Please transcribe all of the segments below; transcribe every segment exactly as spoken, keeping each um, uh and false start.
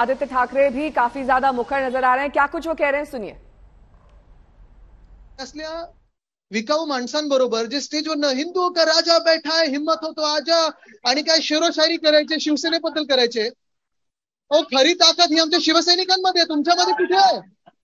आदित्य ठाकरे भी काफी ज्यादा मुखर नजर आ रहे हैं, क्या कुछ वो कह रहे हैं सुनिए। असल्या विकाऊ माणसांबरोबर जे स्टेजवर न हिंदू का राजा बैठा है हिम्मत हो तो आजा आणि काय शेरोशायरी करायचे, शिवसेनेबद्दल करायचे। ओ खरी ताकद ही आमच्या शिवसैनिकांमध्ये, तुमच्यामध्ये कुठे आहे?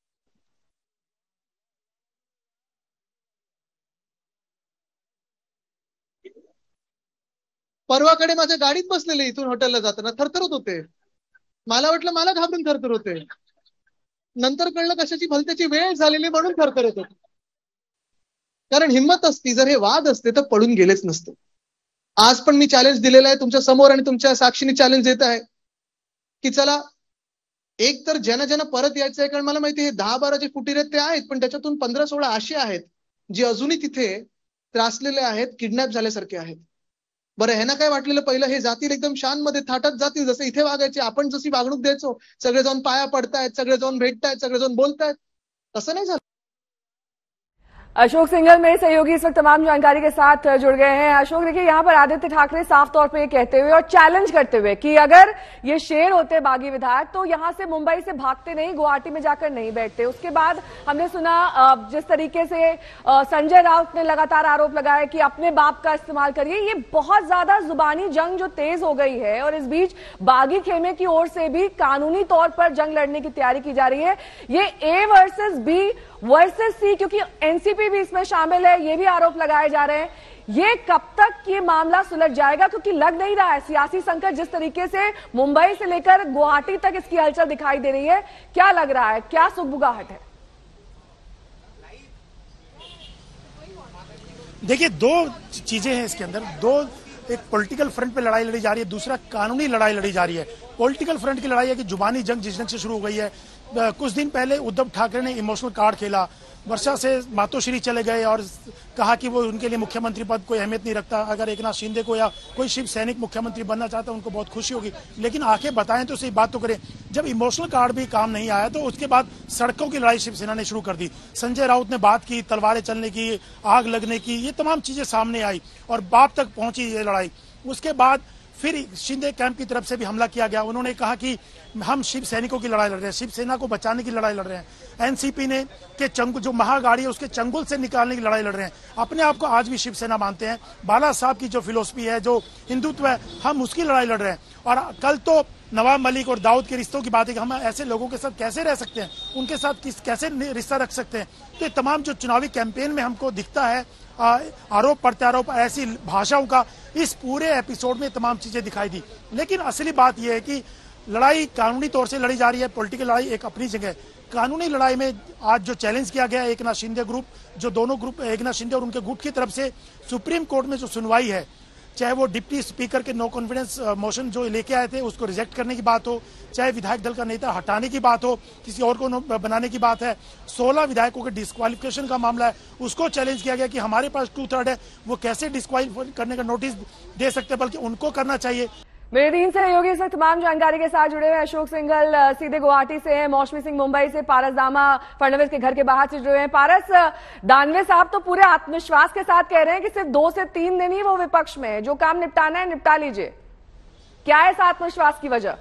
परवाकडे माझ्या गाडीत बसलेले इथून हॉटेलला जाताना थरथरत होते। मला वाटलं मला घाबरून थरथर होते, नंतर कळलं कशाची भलत्याची वेळ झालेली म्हणून थरथरत होते। कारण हिम्मत असती, जर हे वाद असते तर पळून गेलेच नसते। आज पण मी चॅलेंज दिलेलं आहे तुमच्या समोर आणि तुमच्या साक्षीने चॅलेंज देत आहे की चला एक तर ज्यांना ज्यांना परत यायचं आहे, कारण मला माहिती आहे दहा बारा जे फुटीर आहेत ते आहेत, पण त्याच्यातून पंधरा सोळा असे आहेत जे अजूनही तिथे त्रासलेले आहेत, किडनॅप झाल्यासारखे आहेत। बरं ह्यांना काय वाटलेलं पहिलं हे जातील एकदम शान मध्ये थाटात जातील, जसे इथे वागायचे, आपण जशी वागणूक द्यायचो, सगळे जाऊन पाया पडतायत, सगळे जाऊन भेटतायत, सगळे जाऊन बोलतायत, तसं नाही झालं। अशोक सिंघल मेरे सहयोगी इस वक्त तमाम जानकारी के साथ जुड़ गए हैं। अशोक देखिए, यहाँ पर आदित्य ठाकरे साफ तौर पे ये कहते हुए और चैलेंज करते हुए कि अगर ये शेर होते बागी विधायक तो यहाँ से मुंबई से भागते नहीं, गुवाहाटी में जाकर नहीं बैठते। उसके बाद हमने सुना जिस तरीके से संजय राउत ने लगातार आरोप लगाया कि अपने बाप का इस्तेमाल करिए। ये बहुत ज्यादा जुबानी जंग जो तेज हो गई है और इस बीच बागी खेमे की ओर से भी कानूनी तौर पर जंग लड़ने की तैयारी की जा रही है। ये A versus B versus C, क्योंकि एनसीपी भी इसमें शामिल है, ये भी आरोप लगाए जा रहे हैं। ये कब तक ये मामला सुलझ जाएगा, क्योंकि लग नहीं रहा है सियासी संकट जिस तरीके से मुंबई से लेकर गुवाहाटी तक इसकी हलचल दिखाई दे रही है। क्या लग रहा है, क्या सुगबुगाहट है? देखिए, दो चीजें हैं इसके अंदर। दो, एक पॉलिटिकल फ्रंट पे लड़ाई लड़ी जा रही है, दूसरा कानूनी लड़ाई लड़ी जा रही है। पॉलिटिकल फ्रंट की लड़ाई है कि जुबानी जंग जिस ढंग से शुरू हो गई है। कुछ दिन पहले उद्धव ठाकरे ने इमोशनल कार्ड खेला, वर्षा से मातोश्री चले गए और कहा कि वो उनके लिए मुख्यमंत्री पद कोई अहमियत नहीं रखता। अगर एकनाथ शिंदे को या कोई शिव सैनिक मुख्यमंत्री बनना चाहता है उनको बहुत खुशी होगी, लेकिन आंखें बताएं तो सही बात तो करें। जब इमोशनल कार्ड भी काम नहीं आया तो उसके बाद सड़कों की लड़ाई शिवसेना ने शुरू कर दी। संजय राउत ने बात की, तलवारें चलने की, आग लगने की, ये तमाम चीजें सामने आई और बाप तक पहुंची ये लड़ाई। उसके बाद फिर शिंदे कैंप की तरफ से भी हमला किया गया। उन्होंने कहा कि हम शिव सैनिकों की लड़ाई लड़ रहे हैं, शिवसेना को बचाने की लड़ाई लड़ रहे हैं। एनसीपी ने के चंगुल, जो महागाड़ी है उसके चंगुल से निकालने की लड़ाई लड़ रहे हैं। अपने आप को आज भी शिवसेना मानते हैं। बाला साहब की जो फिलोसफी है, जो हिंदुत्व है, हम उसकी लड़ाई लड़ रहे हैं। और कल तो नवाब मलिक और दाऊद के रिश्तों की बात है कि हम ऐसे लोगों के साथ कैसे रह सकते हैं, उनके साथ किस कैसे रिश्ता रख सकते हैं। तो ये तमाम जो चुनावी कैंपेन में हमको दिखता है, आरोप प्रत्यारोप, ऐसी भाषाओं का, इस पूरे एपिसोड में तमाम चीजें दिखाई दी। लेकिन असली बात यह है कि लड़ाई कानूनी तौर से लड़ी जा रही है। पॉलिटिकल लड़ाई एक अपनी जगह। कानूनी लड़ाई में आज जो चैलेंज किया गया एकनाथ शिंदे ग्रुप, जो दोनों ग्रुप, एकनाथ शिंदे और उनके गुट की तरफ से सुप्रीम कोर्ट में जो सुनवाई है, चाहे वो डिप्टी स्पीकर के नो कॉन्फिडेंस मोशन जो लेके आए थे उसको रिजेक्ट करने की बात हो, चाहे विधायक दल का नेता हटाने की बात हो, किसी और को बनाने की बात है, सोलह विधायकों के डिस्क्वालिफिकेशन का मामला है, उसको चैलेंज किया गया कि हमारे पास टू थर्ड है, वो कैसे डिस्क्वालिफाई करने का नोटिस दे सकते हैं, बल्कि उनको करना चाहिए। मेरे तीन सहयोगी इस वक्त तमाम जानकारी के साथ जुड़े हुए। अशोक सिंघल सीधे गुवाहाटी से हैं, मौसमी सिंह मुंबई से, पारस दामा फडणवीस के घर के बाहर से जुड़े हुए हैं। पारस, दानवे साहब तो पूरे आत्मविश्वास के साथ कह रहे हैं कि सिर्फ दो से तीन दिन ही वो विपक्ष में है, जो काम निपटाना है निपटा लीजिए। क्या है इस आत्मविश्वास की वजह?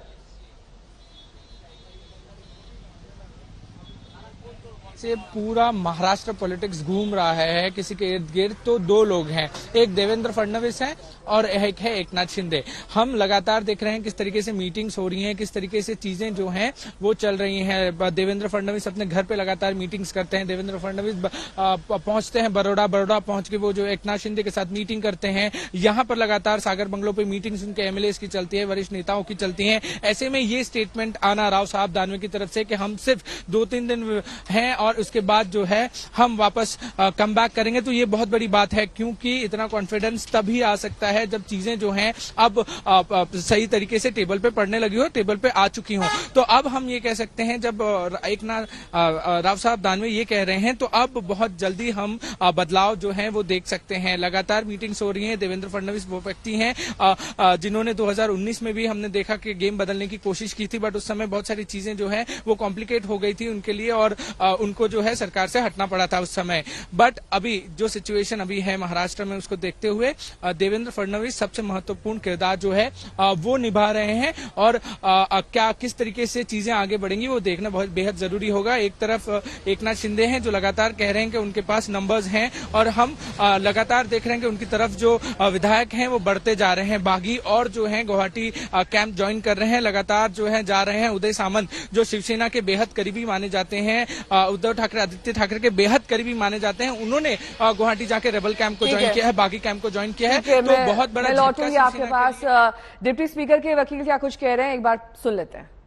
से पूरा महाराष्ट्र पॉलिटिक्स घूम रहा है। किसी के इर्द गिर्द तो दो लोग हैं, एक देवेंद्र फडणवीस हैं और एक है एकनाथ शिंदे। हम लगातार देख रहे हैं किस तरीके से मीटिंग्स हो रही हैं, किस तरीके से चीजें जो हैं वो चल रही हैं। देवेंद्र फडणवीस अपने घर पे लगातार मीटिंग्स करते हैं। देवेंद्र फडणवीस पहुंचते हैं बड़ौदा, बड़ौदा पहुंच के वो जो एकनाथ शिंदे के साथ मीटिंग करते हैं। यहाँ पर लगातार सागर बंगलों पे मीटिंग्स उनके एमएलए की चलती है, वरिष्ठ नेताओं की चलती है। ऐसे में ये स्टेटमेंट आना राव साहब दानवे की तरफ से कि हम सिर्फ दो तीन दिन हैं और उसके बाद जो है हम वापस कम बैक करेंगे, तो ये बहुत बड़ी बात है, क्योंकि इतना कॉन्फिडेंस तभी आ सकता है जब चीजें जो हैं अब आ, आ, सही तरीके से टेबल पे पड़ने लगी हो, टेबल पे आ चुकी हो। तो अब हम ये कह सकते हैं, जब एक ना राव साहब दानवे ये कह रहे हैं, तो अब बहुत जल्दी हम आ, बदलाव जो है वो देख सकते हैं। लगातार मीटिंग्स हो रही हैं। देवेंद्र फडणवीस वो व्यक्ति हैं जिन्होंने दो हजार उन्नीस में भी हमने देखा कि गेम बदलने की कोशिश की थी, बट उस समय बहुत सारी चीजें जो है वो कॉम्प्लिकेट हो गई थी उनके लिए और उनको को जो है सरकार से हटना पड़ा था उस समय। बट अभी जो सिचुएशन अभी है महाराष्ट्र में, उसको देखते हुए देवेंद्र फडणवीस सबसे महत्वपूर्ण किरदार जो है वो निभा रहे हैं, और क्या किस तरीके से चीजें आगे बढ़ेंगी वो देखना बहुत बेहद जरूरी होगा। एक तरफ एकनाथ शिंदे हैं जो लगातार कह रहे हैं कि उनके पास नंबर्स हैं, और हम लगातार देख रहे हैं कि उनकी तरफ जो विधायक हैं वो बढ़ते जा रहे हैं। बागी और जो है गुवाहाटी कैंप ज्वाइन कर रहे हैं, लगातार जो है जा रहे हैं। उदय सामंत जो शिवसेना के बेहद करीबी माने जाते हैं, उद्धव ठाकरे आदित्य ठाकरे के बेहद करीबी माने जाते हैं, उन्होंने गुवाहाटी जाके रेबल कैंप को ज्वाइन किया है, बागी कैंप को ज्वाइन किया है। तो बहुत बड़ा लौटूंगी आपके पास। डिप्टी स्पीकर के वकील क्या कुछ कह रहे हैं, एक बार सुन लेते हैं।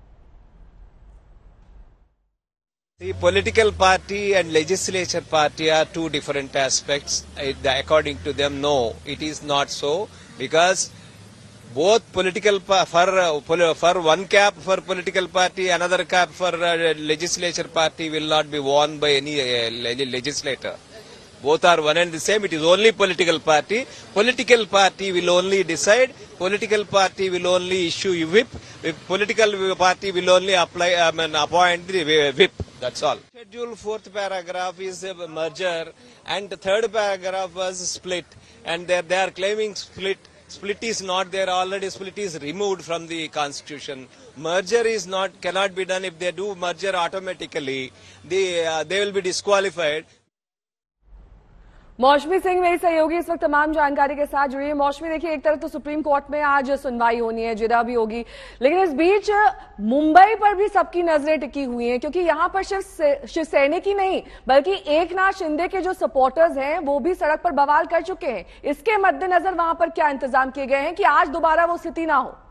The political party and legislature party are two different aspects. According to them, no, it is not so, because both political for for one cap for political party, another cap for legislature party will not be worn by any legislator. Both are one and the same. It is only political party. Political party will only decide. Political party will only issue whip. Political party will only apply, I mean, appoint the whip. That's all. Schedule fourth paragraph is a merger, and the third paragraph was split, and they they are claiming split. Split is not there already. Split is removed from the constitution. Merger is not cannot be done. If they do merger automatically, they uh, they will be disqualified. मौसमी सिंह मेरी सहयोगी इस वक्त तमाम जानकारी के साथ जुड़ी है। मौसमी, देखिए, एक तरफ तो सुप्रीम कोर्ट में आज सुनवाई होनी है, जिरह भी होगी, लेकिन इस बीच मुंबई पर भी सबकी नजरें टिकी हुई हैं, क्योंकि यहां पर सिर्फ शिवसैनिक ही नहीं बल्कि एकनाथ शिंदे के जो सपोर्टर्स हैं वो भी सड़क पर बवाल कर चुके हैं। इसके मद्देनजर वहां पर क्या इंतजाम किए गए हैं कि आज दोबारा वो स्थिति ना हो?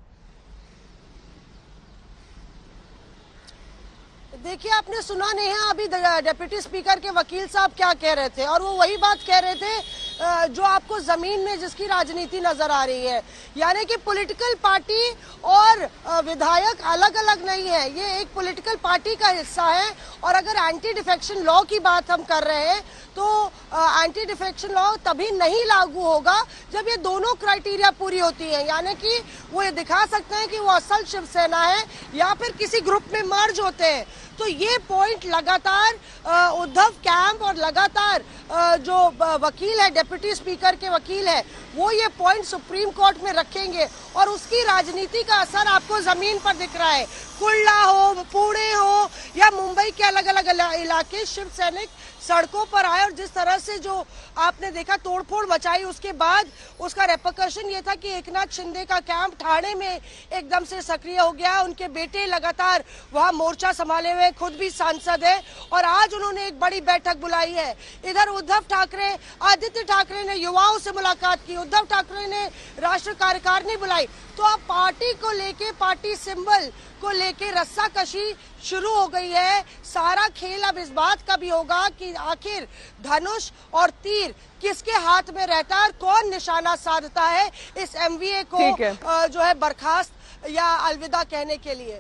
देखिए, आपने सुना नहीं है अभी डिप्टी स्पीकर के वकील साहब क्या कह रहे थे, और वो वही बात कह रहे थे जो आपको जमीन में जिसकी राजनीति नजर आ रही है, यानी कि पॉलिटिकल पार्टी और विधायक अलग अलग नहीं है, ये एक पॉलिटिकल पार्टी का हिस्सा है। और अगर एंटी डिफेक्शन लॉ की बात हम कर रहे हैं तो एंटी डिफेक्शन लॉ तभी नहीं लागू होगा जब ये दोनों क्राइटेरिया पूरी होती है, यानी कि वो ये दिखा सकते हैं कि वो असल शिवसेना है या फिर किसी ग्रुप में मर्ज होते हैं। तो ये पॉइंट लगातार उद्धव कैंप और लगातार जो वकील है, डिप्टी स्पीकर के वकील है, वो ये पॉइंट सुप्रीम कोर्ट में रखेंगे, और उसकी राजनीति का असर आपको जमीन पर दिख रहा है। कुर्ला हो, पुणे हो या मुंबई के अलग अलग इलाके, शिव सैनिक सड़कों पर आए, और जिस तरह से जो आपने देखा तोड़फोड़ मचाई, उसके बाद उसका रेपरकशन ये था कि एकनाथ शिंदे का कैंप ठाणे में एकदम से सक्रिय हो गया। उनके बेटे लगातार वहां मोर्चा संभाले हुए, खुद भी सांसद है, और आज उन्होंने एक बड़ी बैठक बुलाई है। इधर उद्धव ठाकरे, आदित्य ठाकरे ने युवाओं से मुलाकात की, उद्धव ठाकरे ने राष्ट्रीय कार्यकारिणी बुलाई। तो अब पार्टी को लेके, पार्टी सिंबल को लेके रस्साकशी शुरू हो गई है। सारा खेल अब इस बात का भी होगा कि आखिर धनुष और तीर किसके हाथ में रहता है, कौन निशाना साधता है इस एमवीए को जो है बर्खास्त या अलविदा कहने के लिए।